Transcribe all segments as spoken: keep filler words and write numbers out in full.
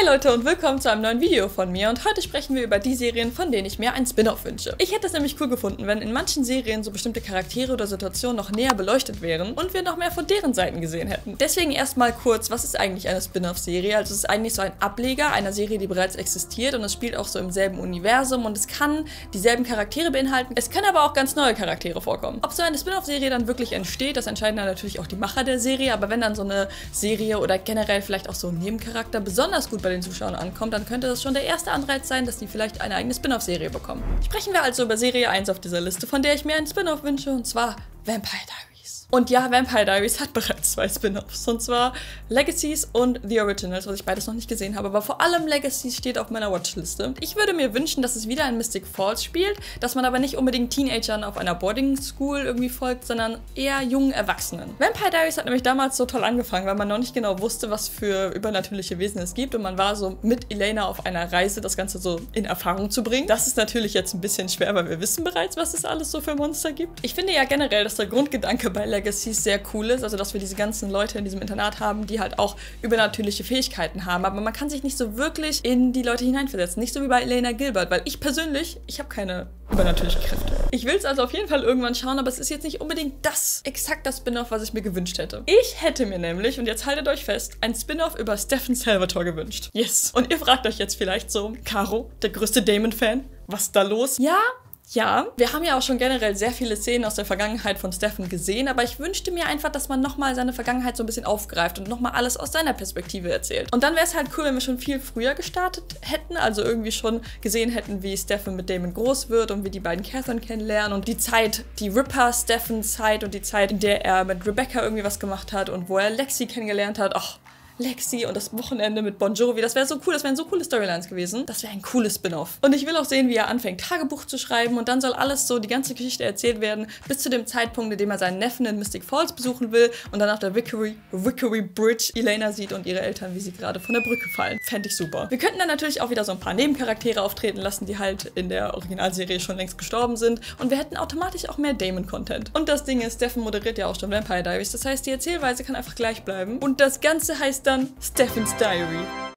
Hi Leute und willkommen zu einem neuen Video von mir und heute sprechen wir über die Serien, von denen ich mir ein Spin-off wünsche. Ich hätte es nämlich cool gefunden, wenn in manchen Serien so bestimmte Charaktere oder Situationen noch näher beleuchtet wären und wir noch mehr von deren Seiten gesehen hätten. Deswegen erstmal kurz, was ist eigentlich eine Spin-off-Serie? Also es ist eigentlich so ein Ableger einer Serie, die bereits existiert und es spielt auch so im selben Universum und es kann dieselben Charaktere beinhalten. Es können aber auch ganz neue Charaktere vorkommen. Ob so eine Spin-off-Serie dann wirklich entsteht, das entscheiden dann natürlich auch die Macher der Serie, aber wenn dann so eine Serie oder generell vielleicht auch so ein Nebencharakter besonders gut bei den Zuschauern ankommt, dann könnte das schon der erste Anreiz sein, dass die vielleicht eine eigene Spin-off-Serie bekommen. Sprechen wir also über Serie eins auf dieser Liste, von der ich mir einen Spin-off wünsche, und zwar Vampire Diaries. Und ja, Vampire Diaries hat bereits zwei Spin-offs, und zwar Legacies und The Originals, was ich beides noch nicht gesehen habe, aber vor allem Legacies steht auf meiner Watchliste. Ich würde mir wünschen, dass es wieder in Mystic Falls spielt, dass man aber nicht unbedingt Teenagern auf einer Boarding School irgendwie folgt, sondern eher jungen Erwachsenen. Vampire Diaries hat nämlich damals so toll angefangen, weil man noch nicht genau wusste, was für übernatürliche Wesen es gibt, und man war so mit Elena auf einer Reise, das Ganze so in Erfahrung zu bringen. Das ist natürlich jetzt ein bisschen schwer, weil wir wissen bereits, was es alles so für Monster gibt. Ich finde ja generell, dass der Grundgedanke bei Legacies sehr cool ist, also dass wir diese ganzen Leute in diesem Internat haben, die halt auch übernatürliche Fähigkeiten haben, aber man kann sich nicht so wirklich in die Leute hineinversetzen, nicht so wie bei Elena Gilbert, weil ich persönlich, ich habe keine übernatürlichen Kräfte. Ich will es also auf jeden Fall irgendwann schauen, aber es ist jetzt nicht unbedingt das, exakt das Spin-off, was ich mir gewünscht hätte. Ich hätte mir nämlich, und jetzt haltet euch fest, ein Spin-off über Stephen Salvatore gewünscht. Yes. Und ihr fragt euch jetzt vielleicht so, Caro, der größte Damon-Fan, was ist da los? Ja, Ja, wir haben ja auch schon generell sehr viele Szenen aus der Vergangenheit von Stephen gesehen, aber ich wünschte mir einfach, dass man nochmal seine Vergangenheit so ein bisschen aufgreift und nochmal alles aus seiner Perspektive erzählt. Und dann wäre es halt cool, wenn wir schon viel früher gestartet hätten, also irgendwie schon gesehen hätten, wie Stephen mit Damon groß wird und wie die beiden Catherine kennenlernen und die Zeit, die Ripper-Stephen-Zeit und die Zeit, in der er mit Rebecca irgendwie was gemacht hat und wo er Lexi kennengelernt hat. Och, Lexi und das Wochenende mit Bon Jovi, das wäre so cool, das wären so coole Storylines gewesen. Das wäre ein cooles Spin-off. Und ich will auch sehen, wie er anfängt, Tagebuch zu schreiben, und dann soll alles so, die ganze Geschichte erzählt werden, bis zu dem Zeitpunkt, in dem er seinen Neffen in Mystic Falls besuchen will und dann auf der Vickery, Vickery Bridge Elena sieht und ihre Eltern, wie sie gerade von der Brücke fallen. Fände ich super. Wir könnten dann natürlich auch wieder so ein paar Nebencharaktere auftreten lassen, die halt in der Originalserie schon längst gestorben sind, und wir hätten automatisch auch mehr Damon-Content. Und das Ding ist, Stephen moderiert ja auch schon Vampire Diaries, das heißt, die Erzählweise kann einfach gleich bleiben und das Ganze heißt dann Stephen's Diary.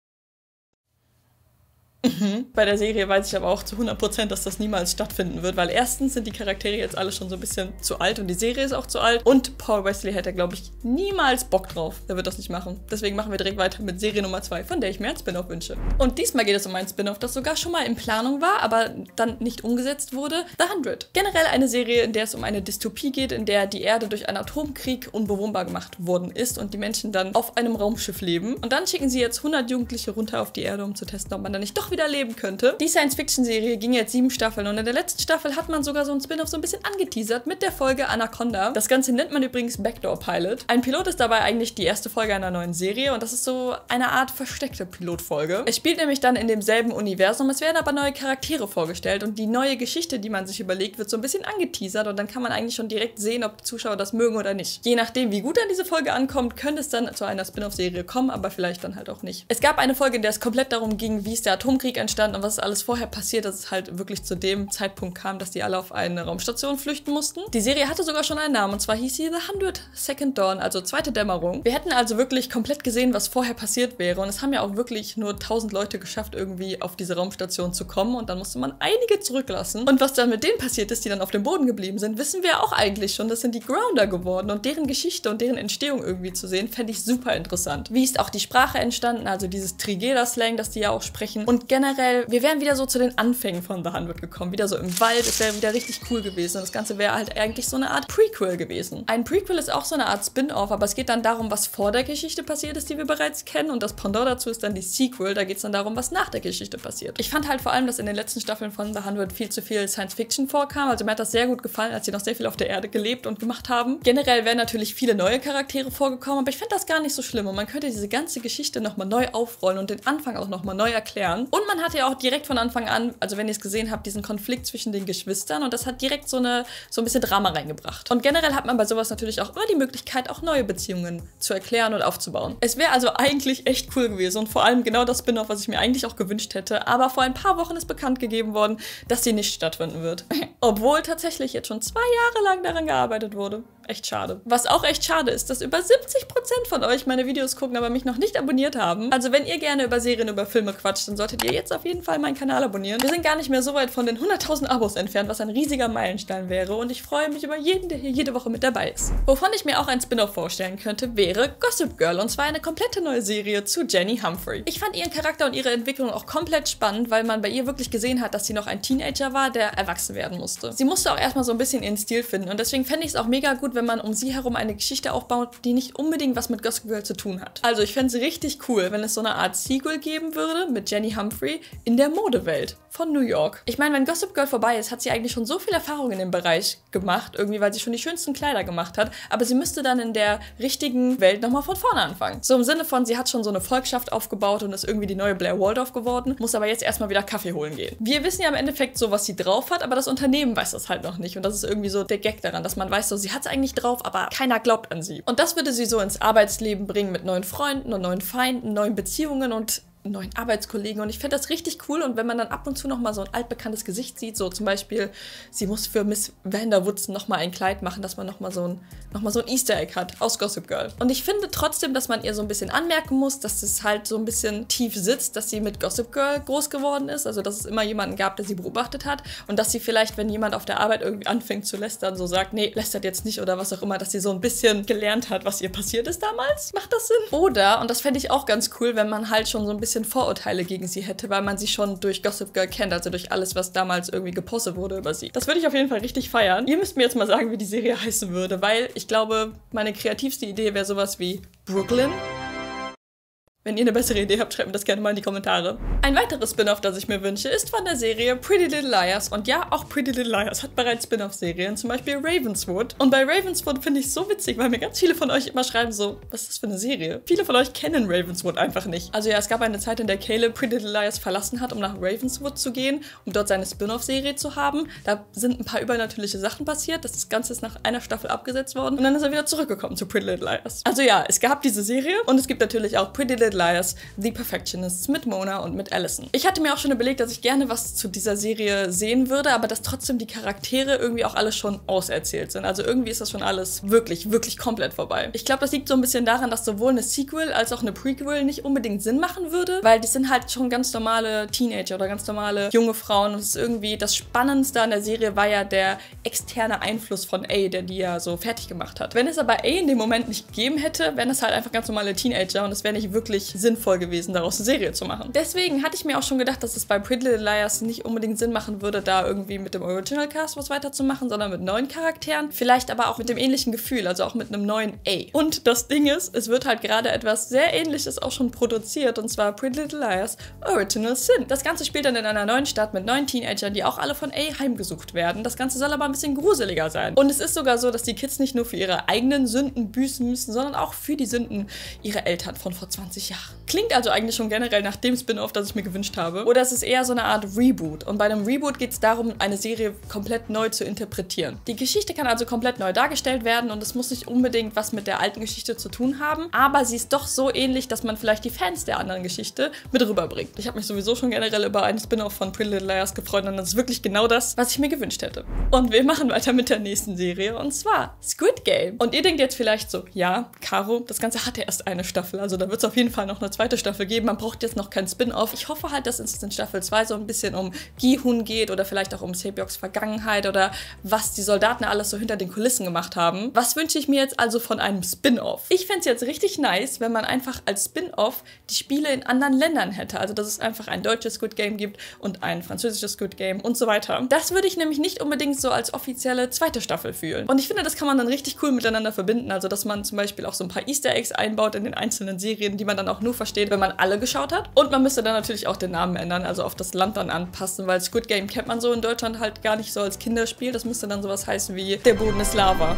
Mhm. Bei der Serie weiß ich aber auch zu hundert Prozent, dass das niemals stattfinden wird, weil erstens sind die Charaktere jetzt alle schon so ein bisschen zu alt und die Serie ist auch zu alt, und Paul Wesley hätte, glaube ich, niemals Bock drauf. Der wird das nicht machen. Deswegen machen wir direkt weiter mit Serie Nummer zwei, von der ich mir ein Spin-off wünsche. Und diesmal geht es um ein Spin-off, das sogar schon mal in Planung war, aber dann nicht umgesetzt wurde. The hundred. Generell eine Serie, in der es um eine Dystopie geht, in der die Erde durch einen Atomkrieg unbewohnbar gemacht worden ist und die Menschen dann auf einem Raumschiff leben. Und dann schicken sie jetzt hundert Jugendliche runter auf die Erde, um zu testen, ob man da nicht doch wieder leben könnte. Die Science-Fiction-Serie ging jetzt sieben Staffeln und in der letzten Staffel hat man sogar so ein Spin-off so ein bisschen angeteasert mit der Folge Anaconda. Das Ganze nennt man übrigens Backdoor Pilot. Ein Pilot ist dabei eigentlich die erste Folge einer neuen Serie und das ist so eine Art versteckte Pilotfolge. Es spielt nämlich dann in demselben Universum, es werden aber neue Charaktere vorgestellt und die neue Geschichte, die man sich überlegt, wird so ein bisschen angeteasert und dann kann man eigentlich schon direkt sehen, ob die Zuschauer das mögen oder nicht. Je nachdem, wie gut dann diese Folge ankommt, könnte es dann zu einer Spin-off-Serie kommen, aber vielleicht dann halt auch nicht. Es gab eine Folge, in der es komplett darum ging, wie es der Atomkrieg entstand und was alles vorher passiert, dass es halt wirklich zu dem Zeitpunkt kam, dass die alle auf eine Raumstation flüchten mussten. Die Serie hatte sogar schon einen Namen, und zwar hieß sie The hundred Second Dawn, also zweite Dämmerung. Wir hätten also wirklich komplett gesehen, was vorher passiert wäre, und es haben ja auch wirklich nur tausend Leute geschafft, irgendwie auf diese Raumstation zu kommen, und dann musste man einige zurücklassen. Und was dann mit denen passiert ist, die dann auf dem Boden geblieben sind, wissen wir auch eigentlich schon. Das sind die Grounder geworden, und deren Geschichte und deren Entstehung irgendwie zu sehen, fände ich super interessant. Wie ist auch die Sprache entstanden, also dieses Trigeda-Slang, das die ja auch sprechen, und generell wir wären wieder so zu den Anfängen von The hundred gekommen, wieder so im Wald, es wäre wieder richtig cool gewesen und das Ganze wäre halt eigentlich so eine Art Prequel gewesen. Ein Prequel ist auch so eine Art Spin-off, aber es geht dann darum, was vor der Geschichte passiert ist, die wir bereits kennen, und das Pendant dazu ist dann die Sequel, da geht es dann darum, was nach der Geschichte passiert. Ich fand halt vor allem, dass in den letzten Staffeln von The hundred viel zu viel Science-Fiction vorkam, also mir hat das sehr gut gefallen, als sie noch sehr viel auf der Erde gelebt und gemacht haben. Generell wären natürlich viele neue Charaktere vorgekommen, aber ich finde das gar nicht so schlimm und man könnte diese ganze Geschichte nochmal neu aufrollen und den Anfang auch nochmal neu erklären. Und man hatte ja auch direkt von Anfang an, also wenn ihr es gesehen habt, diesen Konflikt zwischen den Geschwistern, und das hat direkt so eine so ein bisschen Drama reingebracht. Und generell hat man bei sowas natürlich auch immer die Möglichkeit, auch neue Beziehungen zu erklären und aufzubauen. Es wäre also eigentlich echt cool gewesen und vor allem genau das Spin-off, was ich mir eigentlich auch gewünscht hätte, aber vor ein paar Wochen ist bekannt gegeben worden, dass sie nicht stattfinden wird. Obwohl tatsächlich jetzt schon zwei Jahre lang daran gearbeitet wurde. echt schade. Was auch echt schade ist, dass über siebzig Prozent von euch meine Videos gucken, aber mich noch nicht abonniert haben. Also wenn ihr gerne über Serien, über Filme quatscht, dann solltet ihr jetzt auf jeden Fall meinen Kanal abonnieren. Wir sind gar nicht mehr so weit von den hunderttausend Abos entfernt, was ein riesiger Meilenstein wäre. Und ich freue mich über jeden, der hier jede Woche mit dabei ist. Wovon ich mir auch ein Spin-off vorstellen könnte, wäre Gossip Girl. Und zwar eine komplette neue Serie zu Jenny Humphrey. Ich fand ihren Charakter und ihre Entwicklung auch komplett spannend, weil man bei ihr wirklich gesehen hat, dass sie noch ein Teenager war, der erwachsen werden musste. Sie musste auch erstmal so ein bisschen ihren Stil finden. Und deswegen fände ich es auch mega gut, wenn man um sie herum eine Geschichte aufbaut, die nicht unbedingt was mit Gossip Girl zu tun hat. Also ich fände es richtig cool, wenn es so eine Art Sequel geben würde mit Jenny Humphrey in der Modewelt von New York. Ich meine, wenn Gossip Girl vorbei ist, hat sie eigentlich schon so viel Erfahrung in dem Bereich gemacht, irgendwie, weil sie schon die schönsten Kleider gemacht hat, aber sie müsste dann in der richtigen Welt nochmal von vorne anfangen. So im Sinne von, sie hat schon so eine Volkschaft aufgebaut und ist irgendwie die neue Blair Waldorf geworden, muss aber jetzt erstmal wieder Kaffee holen gehen. Wir wissen ja im Endeffekt so, was sie drauf hat, aber das Unternehmen weiß das halt noch nicht und das ist irgendwie so der Gag daran, dass man weiß, so, sie hat es eigentlich drauf, aber keiner glaubt an sie. Und das würde sie so ins Arbeitsleben bringen mit neuen Freunden und neuen Feinden, neuen Beziehungen und neuen Arbeitskollegen und ich finde das richtig cool und wenn man dann ab und zu nochmal so ein altbekanntes Gesicht sieht, so zum Beispiel, sie muss für Miss Vanderwoods nochmal ein Kleid machen, dass man nochmal so ein, noch mal so ein Easter Egg hat aus Gossip Girl. Und ich finde trotzdem, dass man ihr so ein bisschen anmerken muss, dass es halt so ein bisschen tief sitzt, dass sie mit Gossip Girl groß geworden ist, also dass es immer jemanden gab, der sie beobachtet hat und dass sie vielleicht, wenn jemand auf der Arbeit irgendwie anfängt zu lästern, so sagt, nee, lästert jetzt nicht oder was auch immer, dass sie so ein bisschen gelernt hat, was ihr passiert ist damals. Macht das Sinn? Oder, und das fände ich auch ganz cool, wenn man halt schon so ein bisschen Vorurteile gegen sie hätte, weil man sie schon durch Gossip Girl kennt, also durch alles, was damals irgendwie gepostet wurde über sie. Das würde ich auf jeden Fall richtig feiern. Ihr müsst mir jetzt mal sagen, wie die Serie heißen würde, weil ich glaube, meine kreativste Idee wäre sowas wie Brooklyn. Wenn ihr eine bessere Idee habt, schreibt mir das gerne mal in die Kommentare. Ein weiteres Spin-off, das ich mir wünsche, ist von der Serie Pretty Little Liars. Und ja, auch Pretty Little Liars hat bereits Spin-off-Serien, zum Beispiel Ravenswood. Und bei Ravenswood finde ich es so witzig, weil mir ganz viele von euch immer schreiben so, was ist das für eine Serie? Viele von euch kennen Ravenswood einfach nicht. Also ja, es gab eine Zeit, in der Caleb Pretty Little Liars verlassen hat, um nach Ravenswood zu gehen, um dort seine Spin-off-Serie zu haben. Da sind ein paar übernatürliche Sachen passiert. Das Ganze ist nach einer Staffel abgesetzt worden. Und dann ist er wieder zurückgekommen zu Pretty Little Liars. Also ja, es gab diese Serie und es gibt natürlich auch Pretty Little Liars, The Perfectionists mit Mona und mit Allison. Ich hatte mir auch schon überlegt, dass ich gerne was zu dieser Serie sehen würde, aber dass trotzdem die Charaktere irgendwie auch alle schon auserzählt sind. Also irgendwie ist das schon alles wirklich, wirklich komplett vorbei. Ich glaube, das liegt so ein bisschen daran, dass sowohl eine Sequel als auch eine Prequel nicht unbedingt Sinn machen würde, weil die sind halt schon ganz normale Teenager oder ganz normale junge Frauen. Und es ist irgendwie das Spannendste an der Serie war ja der externe Einfluss von A, der die ja so fertig gemacht hat. Wenn es aber A in dem Moment nicht gegeben hätte, wären es halt einfach ganz normale Teenager und es wäre nicht wirklich sinnvoll gewesen, daraus eine Serie zu machen. Deswegen hatte ich mir auch schon gedacht, dass es bei Pretty Little Liars nicht unbedingt Sinn machen würde, da irgendwie mit dem Original Cast was weiterzumachen, sondern mit neuen Charakteren, vielleicht aber auch mit dem ähnlichen Gefühl, also auch mit einem neuen A. Und das Ding ist, es wird halt gerade etwas sehr Ähnliches auch schon produziert, und zwar Pretty Little Liars Original Sin. Das Ganze spielt dann in einer neuen Stadt mit neuen Teenagern, die auch alle von A heimgesucht werden. Das Ganze soll aber ein bisschen gruseliger sein. Und es ist sogar so, dass die Kids nicht nur für ihre eigenen Sünden büßen müssen, sondern auch für die Sünden ihrer Eltern von vor zwanzig Jahren. Klingt also eigentlich schon generell nach dem Spin-off, das ich mir gewünscht habe. Oder es ist eher so eine Art Reboot. Und bei einem Reboot geht es darum, eine Serie komplett neu zu interpretieren. Die Geschichte kann also komplett neu dargestellt werden und es muss nicht unbedingt was mit der alten Geschichte zu tun haben, aber sie ist doch so ähnlich, dass man vielleicht die Fans der anderen Geschichte mit rüberbringt. Ich habe mich sowieso schon generell über einen Spin-off von Pretty Little Liars gefreut und das ist wirklich genau das, was ich mir gewünscht hätte. Und wir machen weiter mit der nächsten Serie und zwar Squid Game. Und ihr denkt jetzt vielleicht so, ja, Caro, das Ganze hatte erst eine Staffel, also da wird es auf jeden Fall noch eine zweite Staffel geben. Man braucht jetzt noch kein Spin-off. Ich hoffe halt, dass es in Staffel zwei so ein bisschen um Gi-hun geht oder vielleicht auch um Saebyoks Vergangenheit oder was die Soldaten alles so hinter den Kulissen gemacht haben. Was wünsche ich mir jetzt also von einem Spin-off? Ich fände es jetzt richtig nice, wenn man einfach als Spin-off die Spiele in anderen Ländern hätte. Also dass es einfach ein deutsches Squid Game gibt und ein französisches Squid Game und so weiter. Das würde ich nämlich nicht unbedingt so als offizielle zweite Staffel fühlen. Und ich finde, das kann man dann richtig cool miteinander verbinden. Also dass man zum Beispiel auch so ein paar Easter Eggs einbaut in den einzelnen Serien, die man dann auch nur versteht, wenn man alle geschaut hat. Und man müsste dann natürlich auch den Namen ändern, also auf das Land dann anpassen, weil Squid Game kennt man so in Deutschland halt gar nicht so als Kinderspiel. Das müsste dann sowas heißen wie Der Boden ist Lava.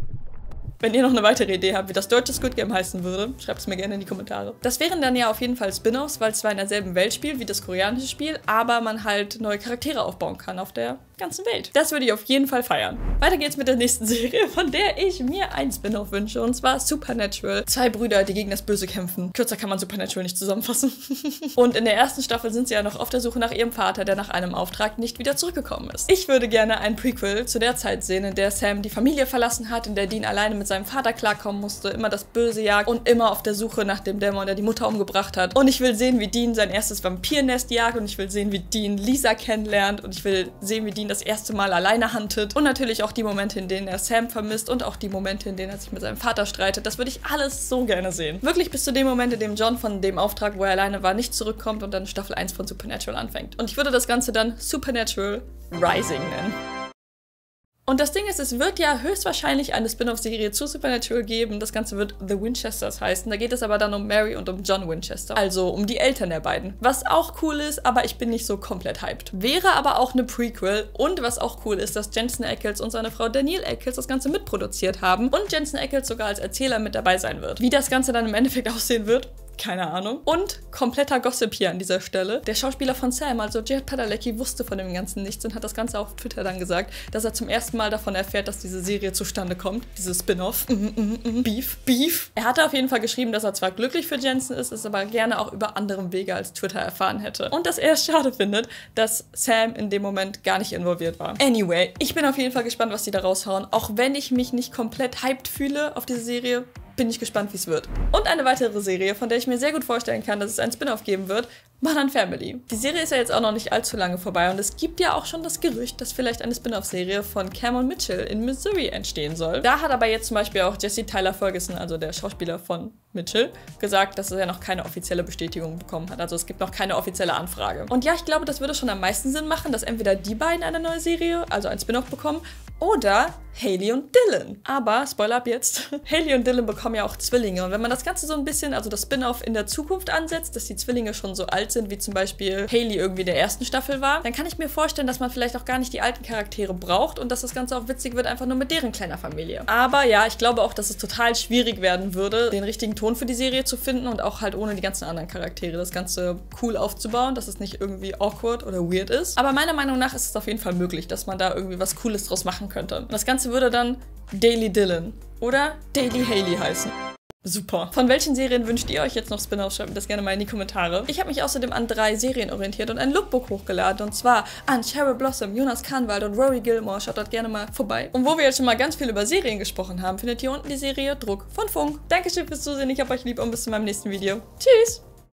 Wenn ihr noch eine weitere Idee habt, wie das deutsche Squid Game heißen würde, schreibt es mir gerne in die Kommentare. Das wären dann ja auf jeden Fall Spin-offs, weil es zwar in derselben Welt spielt wie das koreanische Spiel, aber man halt neue Charaktere aufbauen kann auf der ganzen Welt. Das würde ich auf jeden Fall feiern. Weiter geht's mit der nächsten Serie, von der ich mir ein Spin-off wünsche, und zwar Supernatural. Zwei Brüder, die gegen das Böse kämpfen. Kürzer kann man Supernatural nicht zusammenfassen. Und in der ersten Staffel sind sie ja noch auf der Suche nach ihrem Vater, der nach einem Auftrag nicht wieder zurückgekommen ist. Ich würde gerne ein Prequel zu der Zeit sehen, in der Sam die Familie verlassen hat, in der Dean alleine mit seinem Vater klarkommen musste, immer das Böse jagt und immer auf der Suche nach dem Dämon, der die Mutter umgebracht hat. Und ich will sehen, wie Dean sein erstes Vampirnest jagt, und ich will sehen, wie Dean Lisa kennenlernt, und ich will sehen, wie Dean das erste Mal alleine huntet, und natürlich auch die Momente, in denen er Sam vermisst, und auch die Momente, in denen er sich mit seinem Vater streitet. Das würde ich alles so gerne sehen. Wirklich bis zu dem Moment, in dem John von dem Auftrag, wo er alleine war, nicht zurückkommt und dann Staffel eins von Supernatural anfängt. Und ich würde das Ganze dann Supernatural Rising nennen. Und das Ding ist, es wird ja höchstwahrscheinlich eine Spin-off-Serie zu Supernatural geben. Das Ganze wird The Winchesters heißen. Da geht es aber dann um Mary und um John Winchester. Also um die Eltern der beiden. Was auch cool ist, aber ich bin nicht so komplett hyped. Wäre aber auch eine Prequel. Und was auch cool ist, dass Jensen Ackles und seine Frau Danielle Ackles das Ganze mitproduziert haben. Und Jensen Ackles sogar als Erzähler mit dabei sein wird. Wie das Ganze dann im Endeffekt aussehen wird, keine Ahnung. Und kompletter Gossip hier an dieser Stelle. Der Schauspieler von Sam, also Jared Padalecki, wusste von dem Ganzen nichts und hat das Ganze auf Twitter dann gesagt, dass er zum ersten Mal davon erfährt, dass diese Serie zustande kommt. Dieses Spin-off. Mm, mm, mm, Beef. Beef. Er hatte auf jeden Fall geschrieben, dass er zwar glücklich für Jensen ist, es aber gerne auch über anderem Wege als Twitter erfahren hätte. Und dass er es schade findet, dass Sam in dem Moment gar nicht involviert war. Anyway, ich bin auf jeden Fall gespannt, was die da raushauen. Auch wenn ich mich nicht komplett hyped fühle auf diese Serie, bin ich gespannt, wie es wird. Und eine weitere Serie, von der ich mir sehr gut vorstellen kann, dass es ein Spin-off geben wird, Modern Family. Die Serie ist ja jetzt auch noch nicht allzu lange vorbei und es gibt ja auch schon das Gerücht, dass vielleicht eine Spin-off-Serie von Cameron Mitchell in Missouri entstehen soll. Da hat aber jetzt zum Beispiel auch Jesse Tyler Ferguson, also der Schauspieler von Mitchell, gesagt, dass er ja noch keine offizielle Bestätigung bekommen hat. Also es gibt noch keine offizielle Anfrage. Und ja, ich glaube, das würde schon am meisten Sinn machen, dass entweder die beiden eine neue Serie, also ein Spin-off bekommen, oder Hailey und Dylan. Aber, Spoiler ab jetzt, Hailey und Dylan bekommen ja auch Zwillinge. Und wenn man das Ganze so ein bisschen, also das Spin-off in der Zukunft ansetzt, dass die Zwillinge schon so alt sind, wie zum Beispiel Hailey irgendwie in der ersten Staffel war, dann kann ich mir vorstellen, dass man vielleicht auch gar nicht die alten Charaktere braucht und dass das Ganze auch witzig wird, einfach nur mit deren kleiner Familie. Aber ja, ich glaube auch, dass es total schwierig werden würde, den richtigen Ton für die Serie zu finden und auch halt ohne die ganzen anderen Charaktere das Ganze cool aufzubauen, dass es nicht irgendwie awkward oder weird ist. Aber meiner Meinung nach ist es auf jeden Fall möglich, dass man da irgendwie was Cooles draus machen könnte. Und das Ganze würde dann Daily Dylan oder Daily Hailey heißen. Super. Von welchen Serien wünscht ihr euch jetzt noch Spin-offs? Schreibt mir das gerne mal in die Kommentare. Ich habe mich außerdem an drei Serien orientiert und ein Lookbook hochgeladen. Und zwar an Cheryl Blossom, Jonas Kahnwald und Rory Gilmore. Schaut dort gerne mal vorbei. Und wo wir jetzt schon mal ganz viel über Serien gesprochen haben, findet ihr unten die Serie Druck von Funk. Dankeschön fürs Zusehen. Ich hab euch lieb und bis zu meinem nächsten Video. Tschüss!